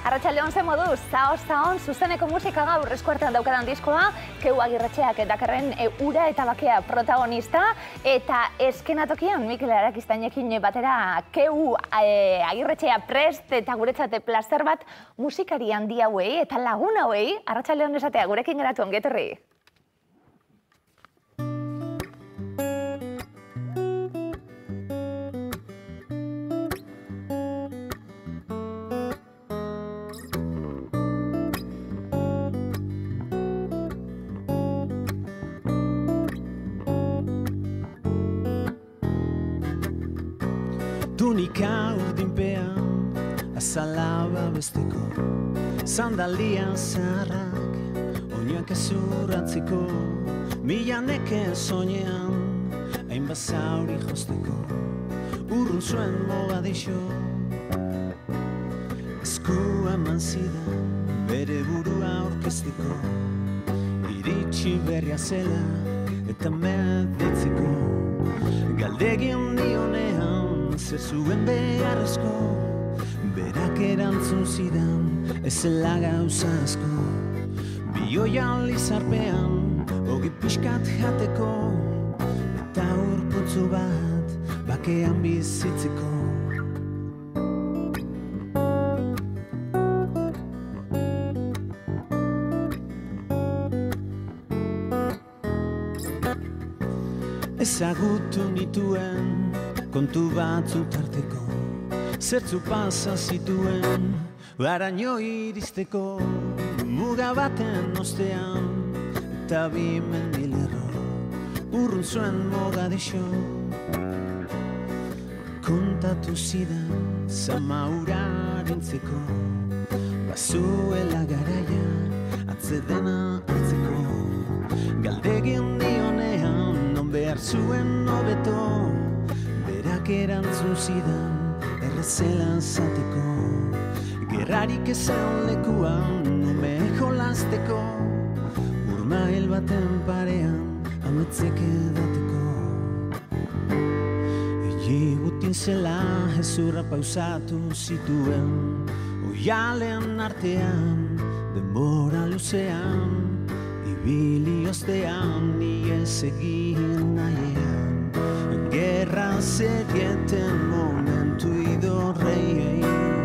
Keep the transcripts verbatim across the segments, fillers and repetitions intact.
Arratsaldeon zen moduz, zaoz-zaon, zuzeneko musika gaur eskuartean daukadan diskoa, Keu Agirretxeak dakarren ura eta bakea protagonista, eta eskenatokian Mikel Arakiztainekin batera Keu Agirretxea prest eta guretzate plazer bat musikari handi hauei eta lagun hauei, arratsaldeon esatea, gurekin geratu ongi etorri. Tunika urdinpean, azala babesteko, sandalia zaharrak, oinak ezurratzeko, mila neke soinean, hainbat zauri josteko, urrun zuen Mogadisho. Esku eman zidan, bere burua aurkezteko, iritsi berria zela, eta meditzeko, galdegin dionean, zer zuen beharrezko, berak erantzun zidan, ez zela gauza asko. Bioian lizarpean, ogi pixkat jateko, eta urputzu bat, bakean bizitzeko. Ezagutu nituen, kontu batzu tarteko, zertzu pasa zituen, haraino iristeko, muga baten ostean, eta bi mendilerro, urrun zuen Mogadisho. Kontatu zidan, zamaura arintzeko, bazuela garaia, atzedena hartzeko, galdegin dionean, non behar zuen hobeto, berak erantzun zidan, errezela zateko, gerrarik ezen lekuan, nume jolazteko, urmael baten parean, ametzek edateko. Egi gutin zela, ezurra pausatu zituen, oialen artean, denbora luzean, ibili ostean, iez egin nahiean. Gerra zerieten momentu idorreiei.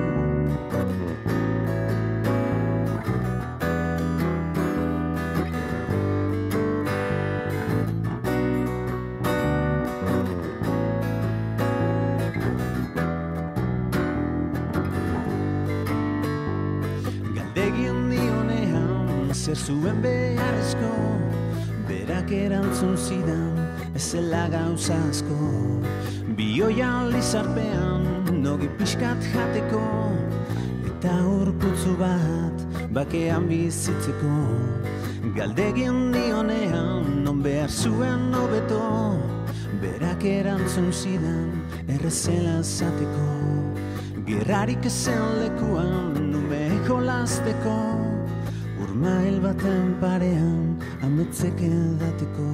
Galdegin dionean, zer zuen beharrezko, berak erantzun zidan, ez zela gauza asko. Bioian lizarpean, nogi pixkat jateko, eta urputzu bat, bakean bizitzeko. Galdegin dionean, non behar zuen hobeto, berak erantzun zidan, errezela zateko. Gerrarik ezen lekuan, nume jolazteko, urmael baten parean, ametzek edateko.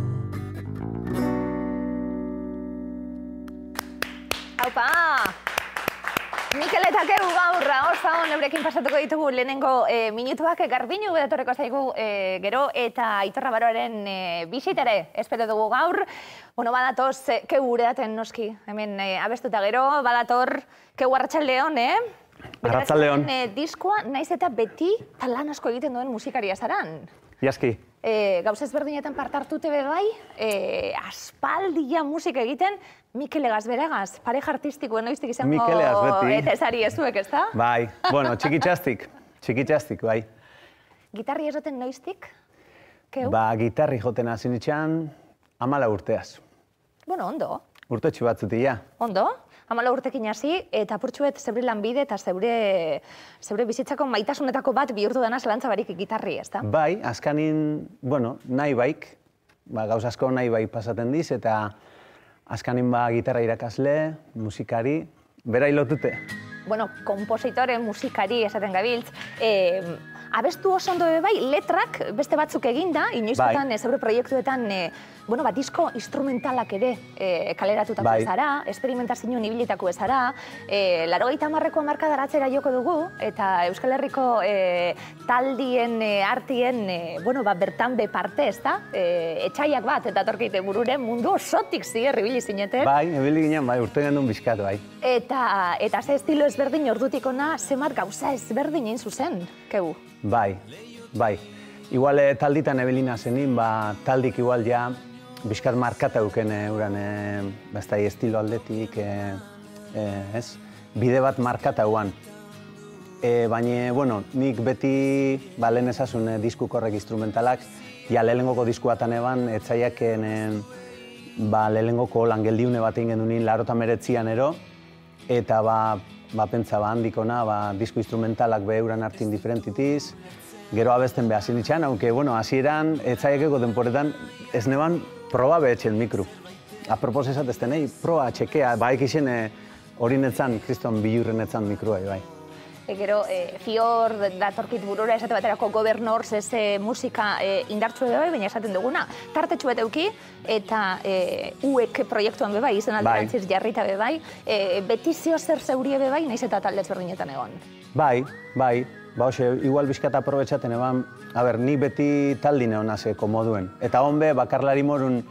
Haupa! Mikel eta Keu gaur, zaoz-zaon eurekin pasatuko ditugu lehenengo minutuak, Garbinu etorriko zaigu gero, eta Aitor Baroaren bisitare espero dugu gaur. Bueno, badatoz, Keu uredaten noski, hemen abestuta gero, badator Keu arratsaldeon, eh? Arratsaldeon. Diskoa, naiz eta beti talan asko egiten duen musikaria zaran. Iaski. Gauz ezberdinetan part hartute be bai, aspaldia musika egiten, Mikel Egaz-Beregaz, pareja artistikoen noiztik izango eta ezari ezuek, ez da? Bai, bueno, txikitxastik, txikitxastik, bai. Gitarri ezoten noiztik, Keu? Ba, gitarri joten hasi nitxan amala urteaz. Bueno, ondo. Urtetxu batzutia. Ondo, amala urtekin hasi, eta apurtxuet zeure lanbide eta zeure bizitzako maitasunetako bat bihurtu dena zelantza barik gitarri, ez da? Bai, azkanin, bueno, nahi baik, gauz asko nahi baik pasaten diz, eta azkanin ba gitarra irakasle, musikari, bera hilotute. Bueno, kompositore, musikari esaten gabiltz, abestu oso ondo bai, letrak beste batzuk eginda, inoizkotan Bai. zeure proiektuetan, e, bueno, ba, disko instrumentalak ere e, kaleratutako Bai. ezara, esperimentazioan ibilitako ezara, e, laurogeita hamarreko hamarkadaratzera joko dugu, eta Euskal Herriko e, taldien, e, artien, e, bueno, ba, bertan be parte, ezta? E, etxaiak bat, eta torkeite burure mundu osotik zier ibili zineten. Bai, ibili ginen, bai, urte gendun bizkatu, bai. Eta, eta ze estilo ezberdin ordutik ona, zemat gauza ezberdin egin zuzen, keu? Bai, bai. Igual e, talditan ebilina zenin, ba, taldik igual ja bizkat markata euken euran, e, bastai estilo aldetik, e, e, ez? Bide bat markata euan. E, Baina, bueno, nik beti, ba, lehen ezasun e, diskukorrek instrumentalak, ja lehengoko diskuatan eban, etzaiaken, e, ba, lehengoko langeldiune bat egin gendunin, larota meretzian ero, eta ba, ba, pentsa ba, handikona, ba, disko instrumentalak be euran hartin diferentitiz, gero abesten be hasi nitxan, aunque, bueno, hasieran, etzaiakeko denporetan, ez neban proba behetxen mikro. Apropos esatezten, ei, proa, txekea, ba, ekixen hori netzan, kriston bilurren netzan mikroa, bai. E, gero, e, fior datorkit burura esate baterako gobernors ez e, musika e, indartsu edo bai, baina esaten duguna. Tartetxu bet euki, eta e, uek proiektuan bebai, izen alderantziz jarrita bebai, e, beti zio zer zeurie bebai, nahiz eta talde ezberdinetan egon. Bai, bai, ba, hoxe, igual bizkata aprobetxaten eban, a ber, ni beti taldine honaz komoduen. Eta honbe, bakarlari morun,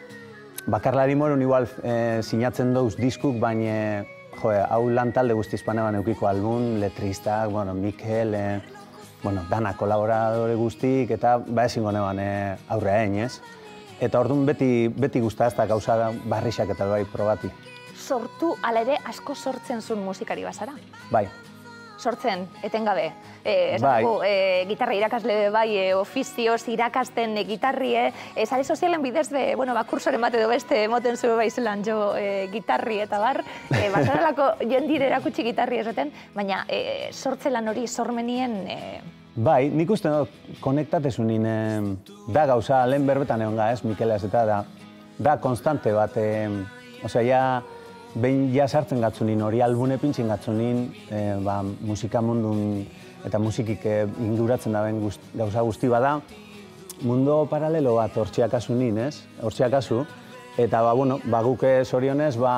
bakarlari morun igual e, sinatzen dauz diskuk, baina jo, hau lan talde guztiz paneban eukiko album, letristak, bueno, Mikel, e, bueno, dana kolaboradore guztik, eta ba ezingo neban e, aurrea egin, ez? Eta orduan beti, beti guzta ez da gauza barrixak eta bai probati. Sortu, ala ere, asko sortzen zuen musikari bazara? Bai. Sortzen, etengabe. E, ez bai. dugu, e, gitarra irakasle bai, e, ofizioz irakasten e, gitarrie, e, sare sozialen bidez be, bueno, ba, kursoren bat edo beste emoten zuen bai zelan jo e, gitarri eta bar, e, bazaralako jendire erakutsi gitarri esaten, baina e, sortzelan hori sormenien... E... Bai, nik uste dut, konektatezunin, e, da gauza, lehen berbetan egon ga, ez, Mikelaz, eta da, da konstante bat, e, osea, ja, behin ja sartzen gatzunin, hori albune pintzen gatzunin, e, ba, musika mundun eta musikik e, inguratzen da ben guzti, gauza guzti bada, mundo paralelo bat hortxiakazunin, ez? Hortxiakazu, eta ba, bueno, ba, guke zorionez, ba,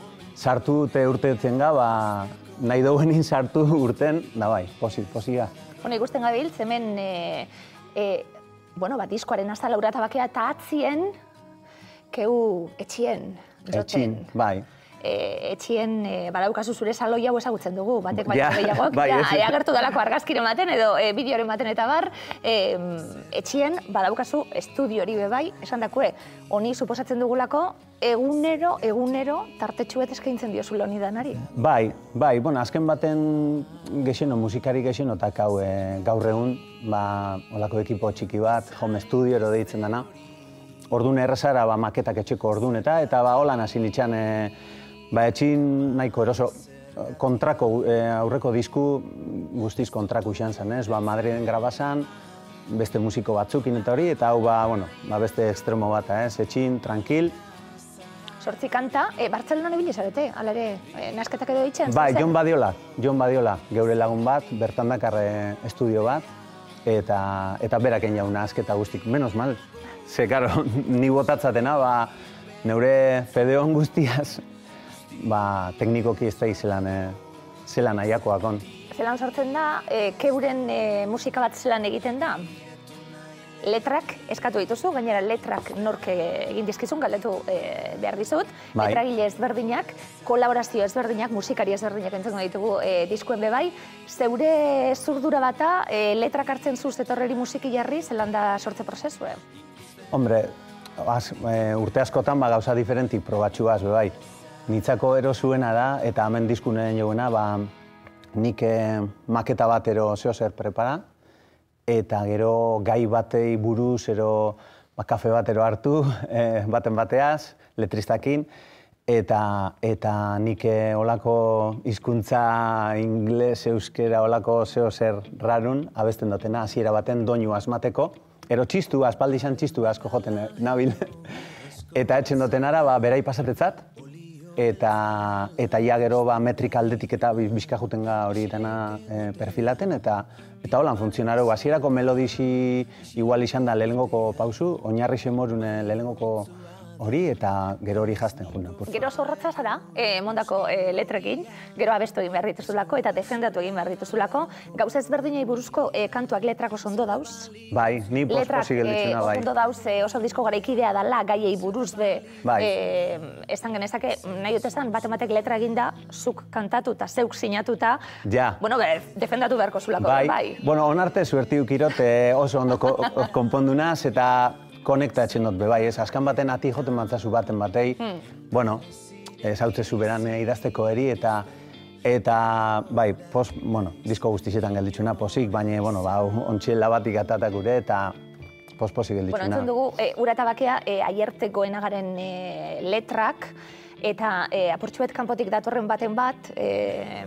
sartu te urteetzen ga, ba, nahi dauenin sartu urten, da bai, posi, posi ga. Bueno, ikusten gabil, hemen, e, e, bueno, ba, diskoaren hasta laurata bakea eta atzien, keu etxien, Etxin, bai. E, etxien e, badaukazu zure saloi hau ezagutzen dugu, batek baino Ja, gehiagok, bai, ja, ez. agertu dalako argazkiren baten edo e, bideoren baten eta bar, e, etxien badaukazu estudio hori bebai, esan dakue, honi suposatzen dugulako, egunero, egunero, tartetxuet eskaintzen diozula honi danari. Bai, bai, bueno, azken baten gexeno, musikari gexeno, eta hau e, gaur egun, ba, olako ekipo txiki bat, home studio ero deitzen dana. Ordun errezara, ba, maketak etxeko ordun eta, eta ba, holan hasi litxan, e, ba, etxin nahiko eroso kontrako, e, aurreko disku guztiz kontrako izan zen, ez? Ba, Madriden grabazan, beste musiko batzukin eta hori, eta hau, ba, bueno, ba, beste ekstremo bat, ez? Etxin, tranquil. Sortzi kanta, e, Bartzelonan ibili zarete, ala ere, e, nasketak edo ditzen? Bai, Jon Badiola, Jon Badiola, geure lagun bat, bertan dakar estudio bat, eta, eta berak egin jauna asketa guztik, menos mal. Ze, karo, ni botatzatena, ba, neure fedeon guztiaz, ba, teknikoki ez da zelan, e, zelan aiakoakon. Zelan sortzen da, e, keuren e, musika bat zelan egiten da? Letrak eskatu dituzu, gainera letrak nork egin dizkizun, galdetu e, behar dizut. Bai. Letragile ezberdinak, kolaborazio ezberdinak, musikari ezberdinak entzengo ditugu e, diskuen bebai. Zeure zurdura bata, e, letrak hartzen zuz etorreri musiki jarri, zelan da sortze prozesue? Hombre, az, e, urte askotan ba, gauza diferentik probatxuaz, bebai. Nitzako ero zuena da, eta hemen diskunen joguena, ba, nik e, maketa bat ero zeo zer prepara, eta gero gai batei buruz, ero ba, kafe bat ero hartu, e, baten bateaz, letristakin, eta, eta nik e, olako hizkuntza ingles, euskera, olako zeo zer rarun, abesten dutena, hasiera baten doinu asmateko, ero txistu, aspaldi izan txistu asko joten nabil. Eta etxen dutenara, ba, berai pasatetzat, eta eta ja gero ba metrika aldetik eta bizka juten ga hori dena e, perfilaten eta eta holan funtzionaro hasierako melodixi igual izan da lehenengoko pausu, oinarri semorun lehenengoko hori eta gero hori jazten juna. Gero zorrotza zara, eh, mondako eh, letrekin, gero abestu egin behar dituzulako eta defendatu egin behar dituzulako. Gauza ezberdinei buruzko eh, kantuak letrako oso ondo dauz. Bai, ni posposi gelditzuna bai. Letrak oso ondo dauz, eh, oso disko garaikidea dala, gaiei buruz be, bai. eh, esan genezake, nahi dut esan, bat-ematek letra eginda, zuk kantatu eta zeuk sinatuta, ja. bueno, be, defendatu beharko zulako, bai. bai. Bueno, onarte zuerti ukirot eh, oso ondo konpondu naz eta konektatzen dut bebai, ez, askan baten ati joten bantzazu baten batei, hmm. bueno, zautzezu beran idazteko eri, eta, eta, bai, pos, bueno, disko guztixetan gelditxuna posik, baina, bueno, ba, ontxiela batik atatak gure, eta pos-posik gelditxuna. Bueno, entzun dugu, e, ura eta bakea, e, Aierte Goenagaren e, letrak, eta e, apurtxuet kanpotik datorren baten bat, e,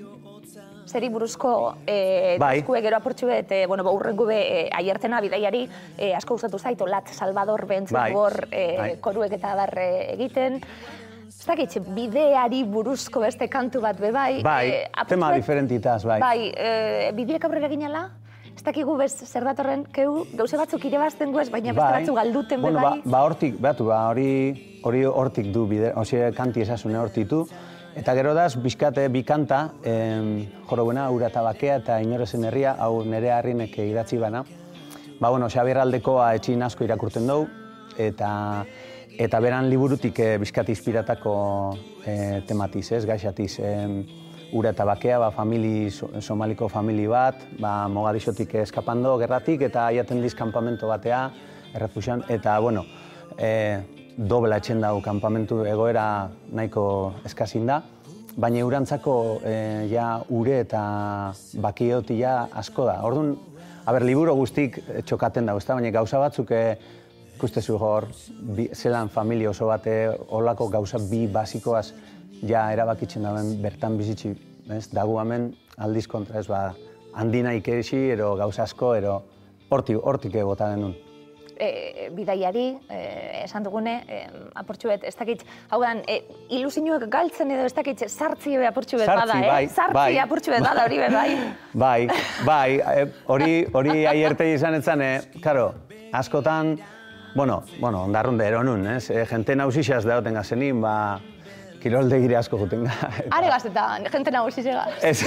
zeri buruzko eh, bai. diskue gero apurtxu bet, eh, bueno, urrengu be eh, Aiertena bidaiari eh, asko gustatu zaitu, Lat Salvador bentzut bai. hor eh, bai. koruek eta darre egiten. Ez dakit, bideari buruzko beste kantu bat be bai. Bai, eh, tema diferentitaz, bai. Bai, eh, bideak aurrera ginala? Ez dakigu bez zer datorren, keu gauze batzuk irabazten guez, baina beste bai. batzuk galduten bueno, be bai. Ba, ba hortik, behatu, ba, hori, hori hortik du, bide, osie kanti esasune hortik du. Eta gero daz, bizkate bi kanta, em, joro buena, ura eta bakea eta inorezen herria, hau nire harrinek idatzi bana. Ba, bueno, Xabier Aldekoa etxin asko irakurten dugu, eta, eta beran liburutik e, bizkate inspiratako e, tematiz, ez, gaixatiz. E, ura eta bakea, ba, famili, somaliko famili bat, ba, Mogadixotik eskapando, gerratik, eta aiaten diz kanpamento batea, errefusian, eta, bueno, e, dobla etxen dago kanpamentu egoera nahiko eskazin da, baina urantzako e, ja ure eta bakioti ja asko da. Orduan, haber, liburu guztik txokaten dago, baina gauza batzuk e, ikustezu hor, bi, zelan familia oso bate, holako gauza bi basikoaz ja erabakitzen dauen bertan bizitzi, ez? Dago hemen aldiz kontra ez, ba, handina ikesi, ero gauza asko, ero hortik, hortik bota genuen. E, bidaiari, e, esan dugune, e, apurtxu bet, ez dakit, hau dan, e, ilusinuak galtzen edo ez dakit, sartzi be apurtxu bet bada, bai, eh? Sartzi bai. apurtxu bet bada, hori be, bai. Bai, bai, e, hori, hori Aiertei izan etzan, e, karo, askotan, bueno, bueno, ondarrunde eronun, ez? E, jente nausixaz daoten gazenin, ba, kirolde gire asko juten ga. Are gaztetan, jente nausixega. Ez.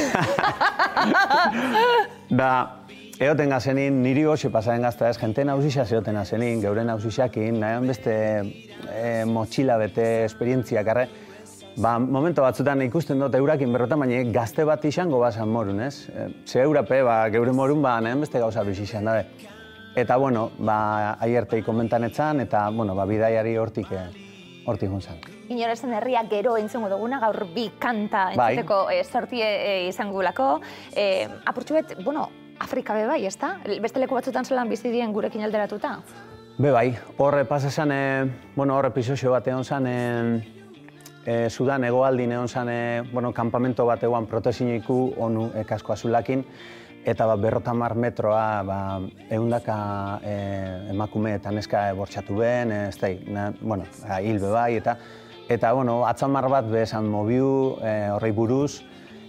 Da, eoten gazenin, niri hoxe pasaren gazta ez, jente nausixaz eoten gazenin, geure nausixakin, nahian beste e, motxila bete esperientziak, arre, ba, momento batzutan ikusten dut eurakin berrotan, baina gazte bat izango bazan morun, ez? E, ze eurape, ba, geure morun, ba, nahian beste gauza bizizan dabe. Eta, bueno, ba, Aiertei komentanetzan, eta, bueno, ba, bidaiari hortik, hortik juntzan. Inorezen herria gero entzungo duguna, gaur bi kanta entzuteko bai. e, sortie e, izangulako. E, apurtxu bet, bueno, Afrika be bai, ezta? Beste leku batzutan zelan bizi dien gurekin alderatuta? Be bai, horre pasa zen, e, bueno, horre episodio bat egon zen, e, e, Sudan egoaldin egon zen, e, bueno, kanpamento bat egoan protesinuiku onu e, kasko azulakin, eta ba, berrotamar metroa ba, eundaka e, emakume eta neska e, bortxatu ben, e, ez da, bueno, hil be bai, eta, eta, bueno, atzamar bat be esan mobiu, e, horrei buruz,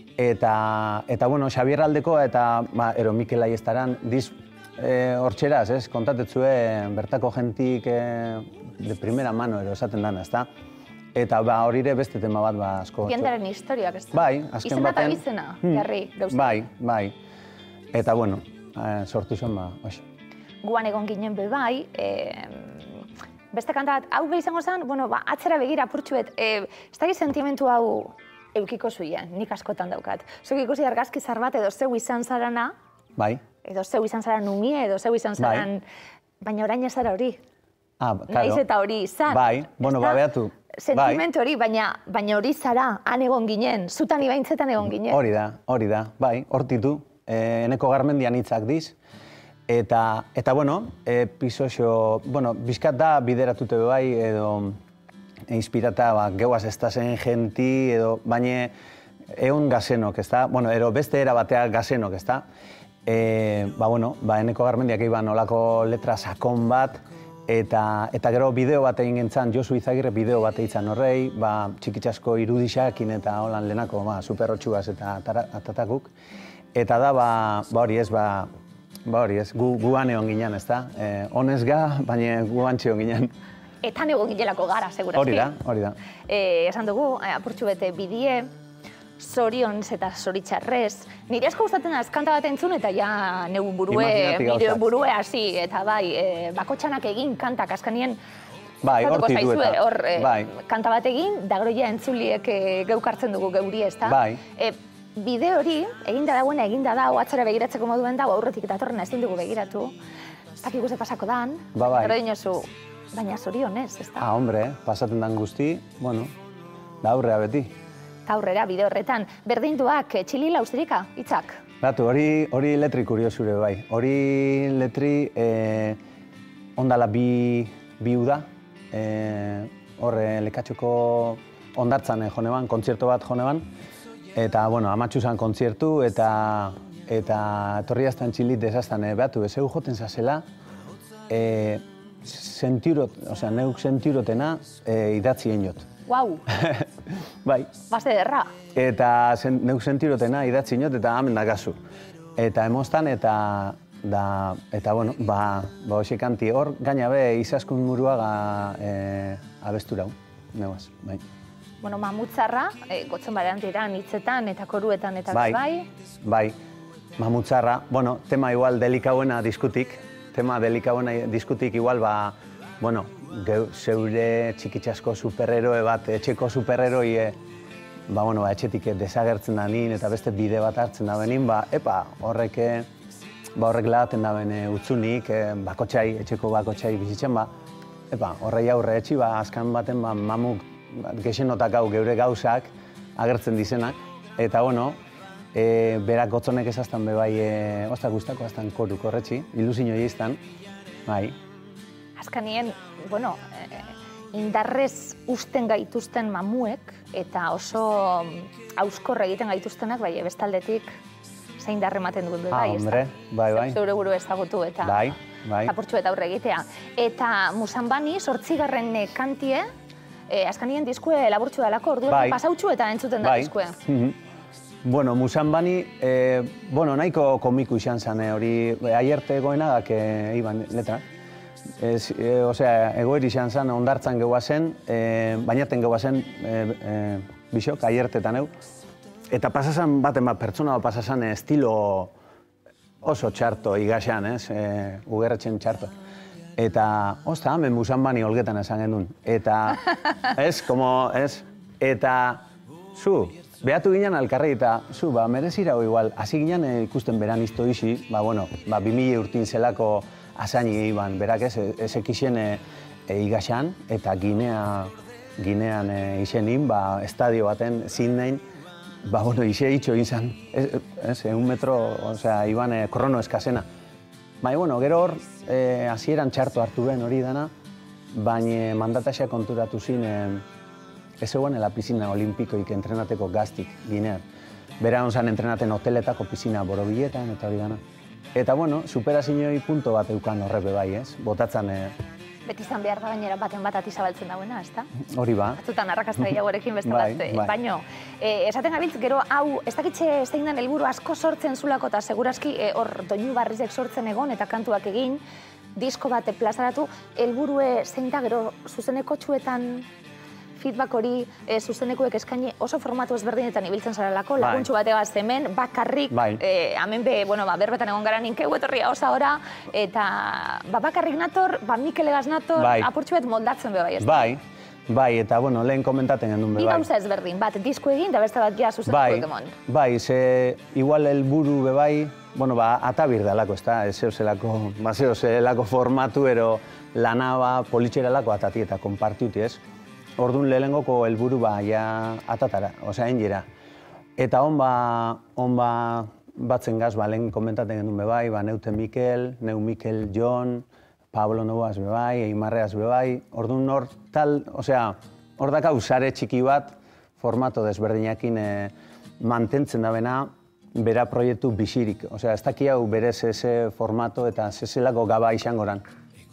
Eta, eta bueno, Xabier Aldekoa eta ba, ero Mikel Aiestaran diz e, hortxeraz, ez? Kontatetzue bertako jentik e, de primera mano ero esaten dana, ezta? Eta ba, hori ere beste tema bat ba, asko... Jendaren historiak, ez da? Bai, azken baten... Izena eta bizena, jarri, gauzak. Bai, bai. Eta bueno, e, sortu zen ba, hoxe. Guan egon ginen be bai, e, beste kanta bat, hau be izango zen, bueno, ba, atzera begira apurtxuet, e, ez da sentimentu hau eukiko zuien, nik askotan daukat. Zuk ikusi argazki zar bat edo zeu izan zarana, bai. Edo zeu izan zaran umie, edo zeu izan zaran, bai. Baina orain ez zara hori. Ah, claro. Naiz eta hori izan. Bai, bueno, babeatu. Sentimentu hori, baina, baina hori zara, han egon ginen, zutan ibaintzetan egon ginen. Hori da, hori da, bai, hortitu. E, eneko garmendian hitzak diz. Eta, eta bueno, episodio, bueno, bizkat da bideratute bai, edo inspirata, ba, geuaz ez da zen jenti, edo, baina egon gazenok, ez da? Bueno, ero beste era batea gazenok, ez da? E, ba, bueno, ba, eneko garmendiak iban olako letra sakon bat, Eta, eta gero bideo bat egin gentzan, Josu Izagirre bideo bat egin horrei, ba, txikitsasko irudixakin eta holan lehenako ba, superrotxugaz eta atatakuk. Eta da, ba, ba hori ez, ba, ba hori ez, gu, guan egon ginen, ez da? Eh, honez ga, baina guan txion ginen. Eta nego ginelako gara, segurazki. Hori da, hori da. Eh, esan dugu, apurtxu bete bidie, zorionz eta zoritxarrez. Nire asko gustatzen da, kanta bat entzun eta ja neu burue, bideo burue hasi, eta bai, e, bakotxanak egin kantak askanien, bai, horti du eta. Hor, e, bai. Kanta bat egin, da gero ja entzuliek e, geukartzen dugu geuri, ez da? Bai. E, bideo hori, eginda dagoena, eginda da, oatzara begiratzeko moduen da, aurretik datorrena ezin dugu begiratu. Ez dakik guze pasako dan, ba, bai. Gero dinozu, baina zorionez, ez da? Ah, hombre, pasatzen dan guzti, bueno, da aurrea beti. Aurrera, bide horretan, berdinduak, txili lauzirika, hitzak. Batu, hori, hori letri kuriosure bai. Hori letri eh, ondala bi, bi uda. Eh, horre lekatxuko ondartzan eh, joneban, kontzierto bat joneban. Eta, bueno, amatxu zan kontziertu eta eta etorriaztan txilit desaztan, eh, behatu, bezeu joten zazela, eh, sentiurot, osea, neuk sentiurotena eh, idatzi jot. Guau! Bai. Baze derra. Eta zen, neuk sentirotena idatzi inot eta hamen dakazu. Eta emoztan eta, da, eta bueno, ba, ba hoxe kanti hor, gaina be, izaskun muruaga e, abestura, neguaz, bai. Bueno, mamutzarra, e, gotzen barantiran, hitzetan eta koruetan eta bai. Bai, bai, mamutzarra, bueno, tema igual delikauena diskutik, tema delikauena diskutik igual, ba, bueno, geu, zeure txikitsasko superheroe bat, etxeko superheroi, e, ba, bueno, ba, etxetik desagertzen da nien eta beste bide bat hartzen da benin, ba, epa, horrek, ba, horrek lagaten da bene utzunik, e, bakotxai, etxeko bakotxai bizitzen, ba, epa, horrei aurre etxi, ba, azkan baten, ba, mamuk, ba, gexenotak hau geure gauzak agertzen dizenak, eta, bueno, e, berak gotzonek ezaztan be bai, e, oztak guztako aztan koruk horretxi, ilusinoi iztan, bai. Azkanien, bueno, eh, indarrez usten gaituzten mamuek eta oso auskorra egiten gaituztenak, bai, bestaldetik zein darre ematen duen du, bai, ez da? Bai, bai. Zeure buru ezagutu eta bai, bai. apurtxu eta aurre egitea. Eta Musanbani, sortzigarren kantie, eh, azkanien diskue laburtxu dalako, orduan bai. Pasautxu eta entzuten da bai. Diskue. Mm-hmm. Bueno, Musanbani, eh, bueno, nahiko komiku izan zen, hori eh, aierte goenagak eh, iban letra. Ez, e, osea, egoeri izan zen, ondartzan gehuazen, e, bainaten gehuazen e, e, bisok, aiertetan eu. Eta pasasan baten bat pertsona bat pasasan estilo oso txarto igasean, ez, e, ugerretzen txarto. Eta, osta, hemen Musanbani olgetan esan genuen. Eta, ez, como, ez, eta, zu, behatu ginen alkarri eta, zu, ba, merezira hau igual, hasi ginen e, ikusten beran izto isi, ba, bueno, ba, bi mila urtin zelako asaini iban, berak ez, ezek isen e, e, igaxan, eta Ginea, Ginean e, isenin, ba, estadio baten zinnein, ba, bueno, ise itxo izan, ez, ez, un metro, osea, iban e, krono eskazena. Bai, bueno, gero hor, e, hasieran txarto hartu ben hori dana, baina mandataxea konturatu zin, e, ez eguan la piscina olimpikoik entrenateko gaztik Ginean. Bera onzan entrenaten hoteletako piscina borobiletan, eta hori dana. Eta, bueno, superazinoi punto bat eukan horrebe bai, ez? Botatzen... E... Beti izan behar da bainera baten bat atizabaltzen dauena, ez da? Hori ba. Batzutan arrakazta gehiagorekin beste bai, bat. Bai. Baino, e, esaten gabiltz, gero, hau, ez dakitxe ez den helburu asko sortzen zulako, eta segurazki hor e, doinu barrizek sortzen egon, eta kantuak egin, disko bat plazaratu, helburue zein da gero zuzeneko txuetan feedback hori e, zuzenekuek eskaini oso formatu ezberdinetan ibiltzen zarelako, bai. Laguntxu bategaz hemen, bakarrik, bai. e, hemen be, bueno, ba, berbetan egon gara ninkeu etorria osa ora, eta ba, bakarrik nator, ba, Mikel egaz nator, bai. Apurtxu bet moldatzen be bai, ez da? Bai, bai, eta, bueno, lehen komentaten genuen be bai. Bi gauza ezberdin, bat, disko egin, da beste bat ja zuzenekuek emon. Bai, ze, igual helburu be bai, bueno, ba, atabir dalako, ez da, ez zeozelako, ba, zeozelako formatu, ero lanaba, politxeralako atati eta konpartiuti, ez? Orduan lehenengoko helburu ba, ja, atatara, osea, enjera. Eta hon ba, on ba, batzen gaz, ba, lehen komentaten genuen bebai, ba, neute Mikel, neu Mikel Jon, Pablo Novoaz bebai, Eimarreaz bebai, orduan hor tal, osea, hor dakau sare txiki bat, formato desberdinakin e, mantentzen da bena, bera proiektu bizirik. Osea, ez daki hau berez eze formato eta zezelako gaba izangoran.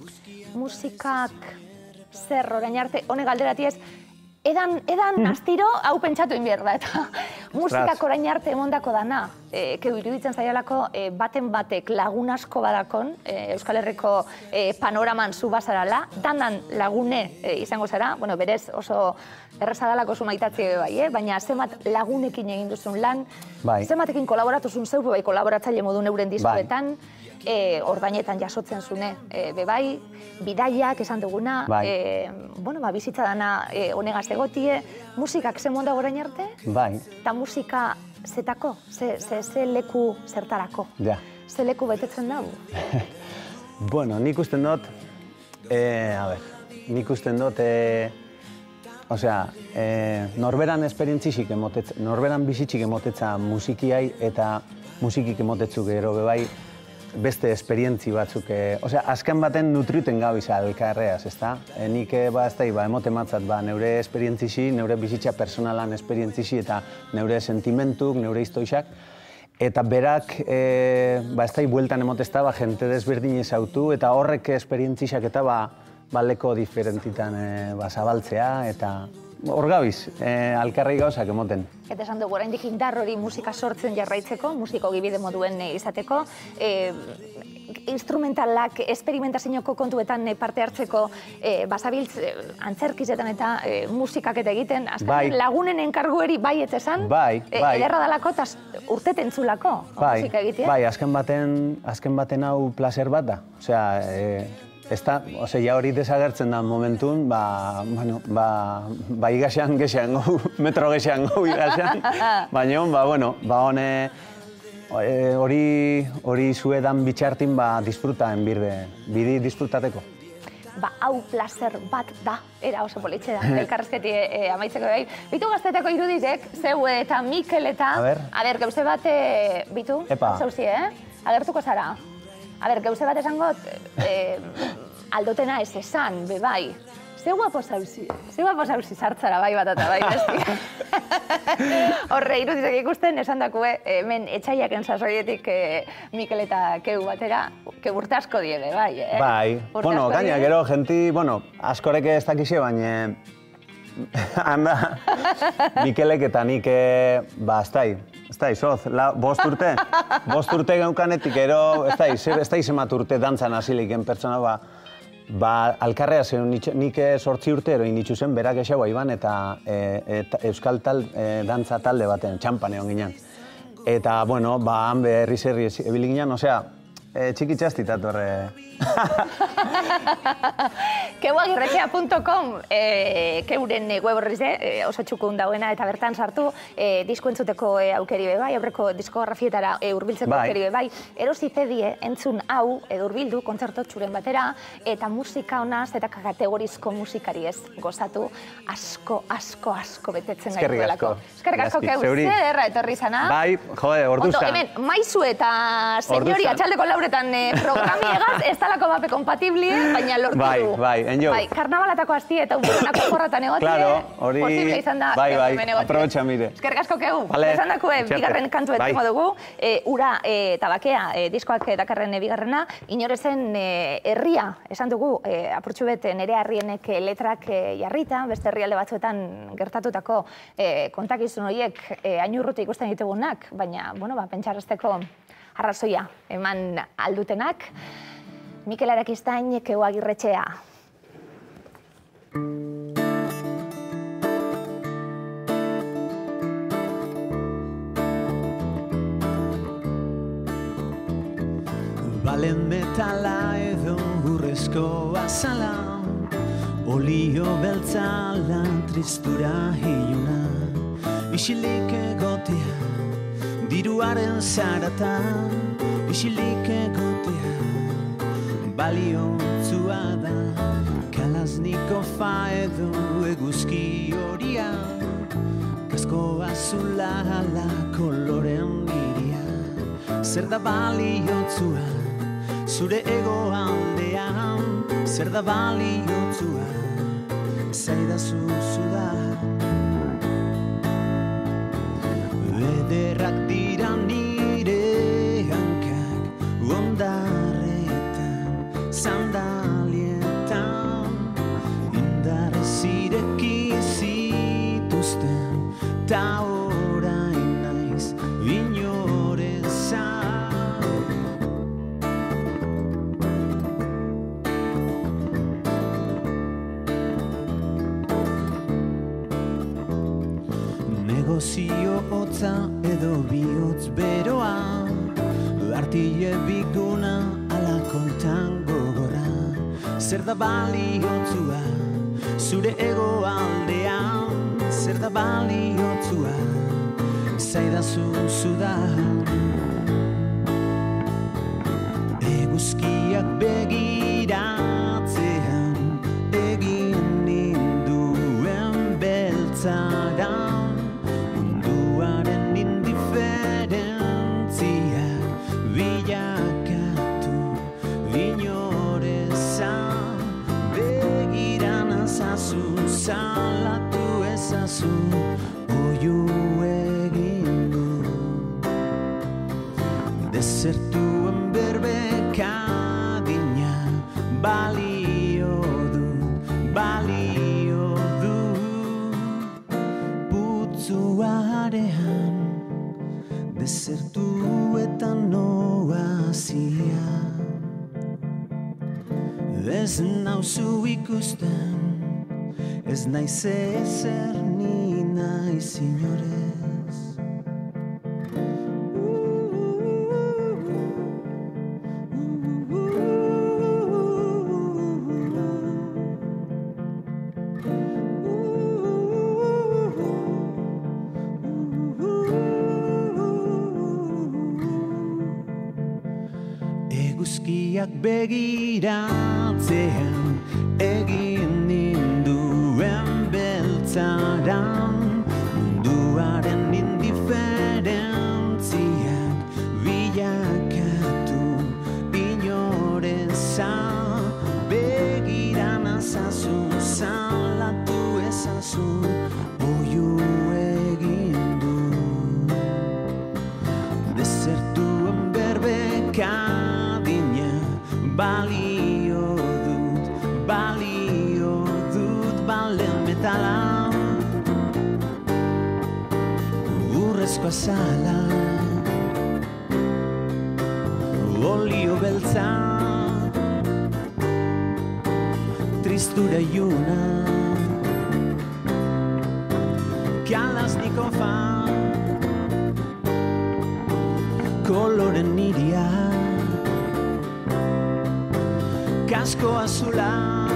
musikak zer orain arte, honek galderati ez, edan, edan astiro hau pentsatu inbier da, eta musikak orain arte emondako dana, e, keu iruditzen zaialako e, baten batek lagun asko badakon, e, Euskal Herriko e, panoraman zu bazarala, dandan lagune e, izango zara, bueno, berez oso errezadalako zu maitatzi bai, eh? Baina zenbat lagunekin egin duzun lan, bai. Zenbatekin kolaboratuzun zeu, bai, kolaboratzaile modu neuren diskoetan, bai. E, ordainetan jasotzen zune, e, bebai, bidaiak esan duguna, bai. e, bueno, ba, bizitza dana e, honegaz egotie, musikak ze monda orain arte? Bai. Eta musika zetako, ze, ze, ze leku zertarako? Ja. Ze leku betetzen dago? Bueno, nik usten dut, e, a ber, nik usten dut, e, osea, e, norberan esperientzisik emotetza, norberan bizitzik emotetza musikiai eta musikik emotetzu gero bebai, beste esperientzi batzuk, e, osea, azken baten nutriuten gau izan elkarreaz, ezta? E, nik, e, ba, ez da, ba, emote matzat, ba, neure esperientzisi, neure bizitza personalan esperientzisi eta neure sentimentuk, neure historiak, eta berak, e, ba, ez da, bueltan emotezta, ba, jente desberdin ezautu, eta horrek esperientzisak eta, ba, ba, leko diferentitan, e, ba, zabaltzea, eta hor gabiz, e, alkarrei gauzak emoten. Eta esan dugu, oraindik indar hori musika sortzen jarraitzeko, musiko gibide moduen izateko, e, instrumentalak, esperimentazioako kontuetan parte hartzeko e, basabiltz antzerkizetan eta e, musikak eta egiten, azken bai. Lagunen enkargueri bai ez esan, bai, bai. ederra dalako eta urtetentzulako bai, musika egitea. Bai, azken baten, azken baten hau placer bat da. Osea, e, ez da, ose, ja hori desagertzen da momentun, ba, bueno, ba, ba igasean gexean gau, metro gexean gau igasean, baina, ba, bueno, ba, hone, hori, hori zuedan bitxartin, ba, disfrutaen birde, bidi disfrutateko. Ba, hau placer bat da, era oso politxe da, elkarrezketi e, amaitzeko behi. Bitu gaztetako irudizek, zeu eta Mikel eta... A ber, a ber, gauze bat, e, bitu, zauzi, eh? Agertuko zara. A ber, gauze bat esangot, eh, aldotena ez esan, be bai. Ze guapo zauzi, ze guapo zauzi sartzara bai bat eta bai besti. Horre, irudizek ikusten esan dakue, hemen etxaiaken sasoietik eh, Mikel eta keu batera, ke urte asko diebe, bai, eh? Bai, bueno, gaina, gero, genti, bueno, askorek ez dakixe, baina... Handa, Mikelek eta nik, ba, ez da, ez da, izoz, bost urte, bost urte gaukanetik, ero, ez da, ez da izemat urte dantzan hasiliken pertsona, ba, ba, alkarrea zen, nik sortzi urte ero initzu zen, berak esaua iban, eta euskal tal, dantza talde baten, txampan egon ginen. Eta, bueno, ba, han berri zerri ebili ginen, osea, txikitxastitat horre. keuagirretxea punto com keuren web horriz oso txukun dauena eta bertan sartu disko entzuteko aukeri bebai, aurreko diskografietara hurbiltzeko aukeri bebai. Erosi zedie entzun hau edo hurbildu kontzerto txuren batera eta musika honaz eta kategorizko musikari ez gozatu asko, asko, asko betetzen gaituelako. Eskerrik asko keu, zederra etorri zana. Bai, jode, orduza. Hemen, maizu eta senyori atxaldeko lauretan programi egaz, ez talako bape kompatibli, baina lortu du. Bai, bai, enjo. Bai, karnabalatako azti eta unburenako jorratan egotie, posible izan da. Bai, bai, aprobetxa mire. Eskerrik asko keu, izan dakue, bigarren kantu etzimo dugu, ura eta bakea, diskoak dakarren bigarrena, inorezen herria, esan dugu, apurtxu bet nere harrienek letrak jarrita, beste herrialde batzuetan gertatutako kontakizun horiek ainurruti ikusten ditugunak, baina, bueno, pentsarrezteko arrazoia eman aldutenak. Mikel Arakistain, Keuagirretxea. Bale metala edo urrezko azala, olio beltzala tristura hiluna, isilik egotea, diruaren zaratan, isilik egotea, baliotzua da, kalazniko fa edo eguzki horia, kasko azula ala koloren iria, zer da baliotzua, zure ego aldean, zer da baliotzua, zaidazu zuda. Ederrak dira nire hankak, ondarretan, sandalietan, Negozio hotza edo bihotz beroa, artile biguna ala kontan gogorra. Zer da baliotzua, zure ego aldean, zer da baliotzua, zaidazu zudan. Eguzkiak begiratzean, egin ninduen beltzara, munduaren indiferentziak bilakatu inoreza. Begiran azazu, salatu ezazu, oiu egin du. Desertuen berbekadina balio du, balio du. Putzuarean desertuetan oazia. Ez nauzu ikusten, ez naiz ezer ni naiz inorez. Eguzkiak begiratzean, egin ninduen beltzaran, munduaren indiferentziak bilakatu inoreza. Begiran azazu, salatu ezazu, oiu egin du. Desertuen berbekadina balio dut, balio dut. Balen metala, urrezko azala, olio beltza, tristura iluna, Kalashnikov koloren niria, kasko azula,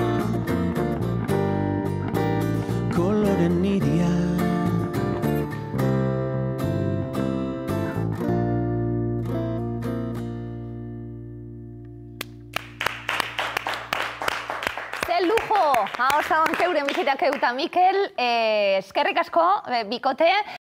koloren niria. Ze lujo! Hau zaon zeure mizitak euta Mikel, eskerrik asko, bikote.